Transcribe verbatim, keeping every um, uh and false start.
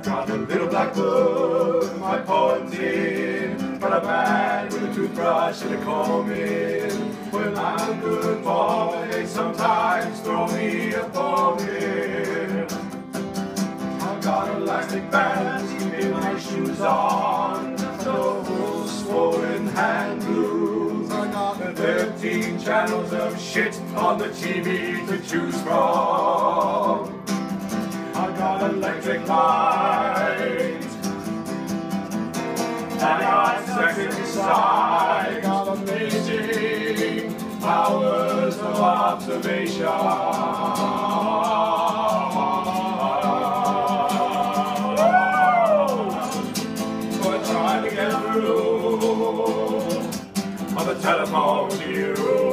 Got a little black book with my poems in. Got a man with a toothbrush and a comb in. Well, I'm a good boy, they sometimes throw me a bone in. I've got elastic bands keeping my shoes on. No swollen hand blues. I got thirteen channels of shit on the T V to choose from. I got electric light. I got sex inside. I got amazing powers of observation. So I tried to get through on the telephone to you.